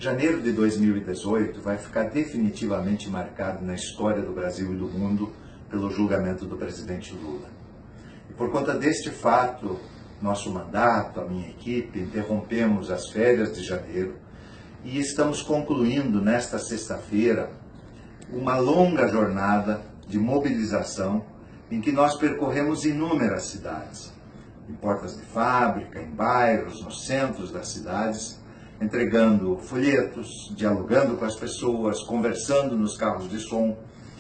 Janeiro de 2018 vai ficar definitivamente marcado na história do Brasil e do mundo pelo julgamento do presidente Lula. E por conta deste fato, nosso mandato, a minha equipe, interrompemos as férias de janeiro e estamos concluindo nesta sexta-feira uma longa jornada de mobilização em que nós percorremos inúmeras cidades, em portas de fábrica, em bairros, nos centros das cidades, entregando folhetos, dialogando com as pessoas, conversando nos carros de som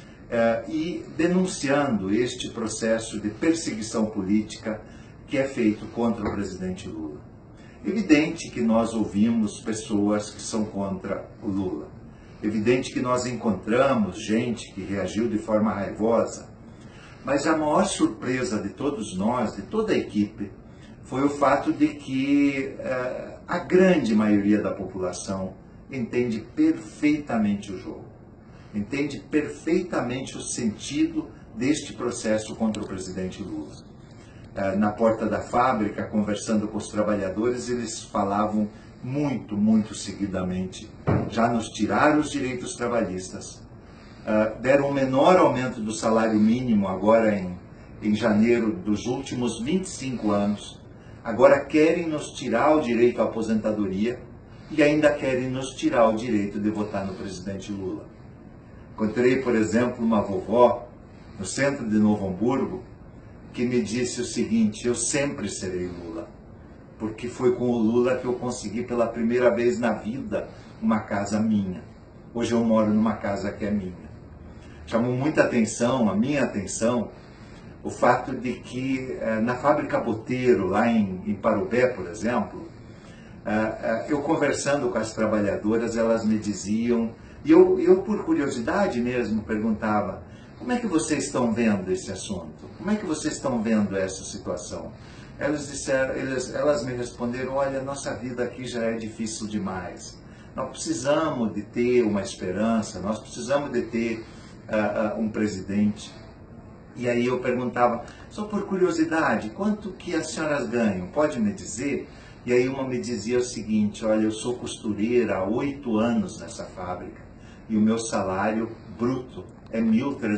e denunciando este processo de perseguição política que é feito contra o presidente Lula. Evidente que nós ouvimos pessoas que são contra o Lula. Evidente que nós encontramos gente que reagiu de forma raivosa. Mas a maior surpresa de todos nós, de toda a equipe, foi o fato de que a grande maioria da população entende perfeitamente o jogo, entende perfeitamente o sentido deste processo contra o presidente Lula. Na porta da fábrica, conversando com os trabalhadores, eles falavam muito seguidamente. Já nos tiraram os direitos trabalhistas, deram o menor aumento do salário mínimo agora em janeiro dos últimos 25 anos, agora querem nos tirar o direito à aposentadoria e ainda querem nos tirar o direito de votar no presidente Lula. Encontrei, por exemplo, uma vovó no centro de Novo Hamburgo que me disse o seguinte: eu sempre serei Lula, porque foi com o Lula que eu consegui pela primeira vez na vida uma casa minha. Hoje eu moro numa casa que é minha. Chamou muita atenção, a minha atenção, o fato de que na fábrica Boteiro, lá em Parobé, por exemplo, eu conversando com as trabalhadoras, elas me diziam, e eu por curiosidade mesmo perguntava: como é que vocês estão vendo esse assunto? Como é que vocês estão vendo essa situação? Elas me responderam: olha, nossa vida aqui já é difícil demais. Nós precisamos de ter uma esperança, nós precisamos de ter um presidente. E aí eu perguntava, só por curiosidade, quanto que as senhoras ganham? Pode me dizer? E aí uma me dizia o seguinte: olha, eu sou costureira há 8 anos nessa fábrica e o meu salário bruto é R$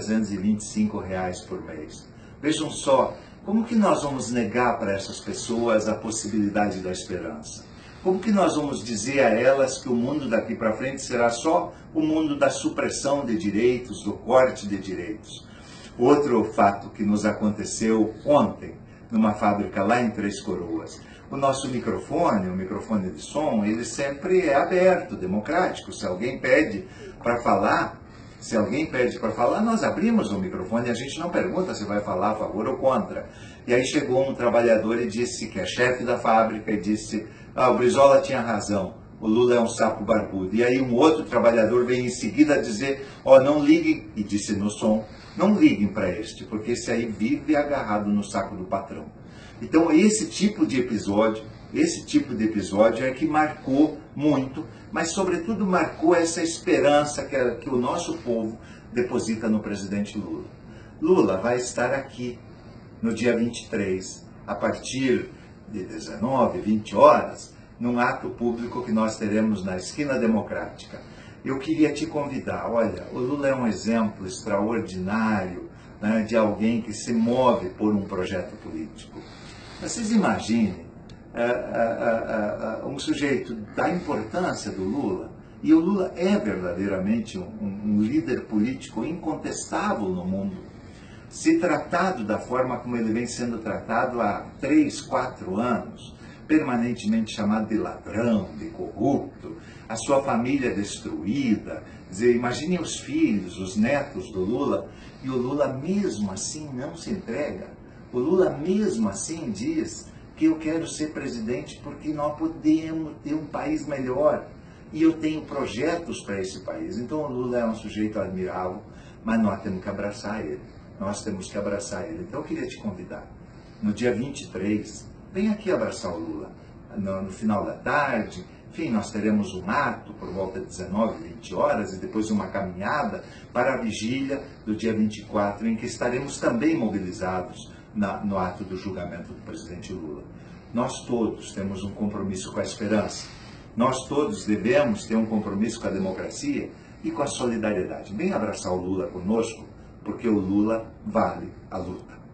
1.325 por mês. Vejam só, como que nós vamos negar para essas pessoas a possibilidade da esperança? Como que nós vamos dizer a elas que o mundo daqui para frente será só o mundo da supressão de direitos, do corte de direitos? Outro fato que nos aconteceu ontem, numa fábrica lá em Três Coroas. O nosso microfone, o microfone de som, ele sempre é aberto, democrático. Se alguém pede para falar, nós abrimos o microfone e a gente não pergunta se vai falar a favor ou contra. E aí chegou um trabalhador e disse, que é chefe da fábrica, e disse: o Brizola tinha razão, o Lula é um sapo barbudo. E aí um outro trabalhador veio em seguida dizer: não liguem, e disse no som, não liguem para este, porque esse aí vive agarrado no saco do patrão. Então esse tipo de episódio é que marcou muito, mas sobretudo marcou essa esperança que o nosso povo deposita no presidente Lula. Lula vai estar aqui no dia 23, a partir de 19, 20 horas, num ato público que nós teremos na Esquina Democrática. Eu queria te convidar, olha, o Lula é um exemplo extraordinário, né, de alguém que se move por um projeto político. Vocês imaginem um sujeito da importância do Lula, e o Lula é verdadeiramente um líder político incontestável no mundo, se tratado da forma como ele vem sendo tratado há 3, 4 anos, permanentemente chamado de ladrão, de corrupto, a sua família destruída. Quer dizer, imaginem os filhos, os netos do Lula, e o Lula mesmo assim não se entrega. O Lula mesmo assim diz que eu quero ser presidente porque nós podemos ter um país melhor e eu tenho projetos para esse país. Então o Lula é um sujeito admirável, mas nós temos que abraçar ele. Nós temos que abraçar ele. Então eu queria te convidar, no dia 23, vem aqui abraçar o Lula. No final da tarde, enfim, nós teremos um ato por volta de 19, 20 horas e depois uma caminhada para a vigília do dia 24, em que estaremos também mobilizados no ato do julgamento do presidente Lula. Nós todos temos um compromisso com a esperança. nós todos devemos ter um compromisso com a democracia e com a solidariedade. Vem abraçar o Lula conosco, porque o Lula vale a luta.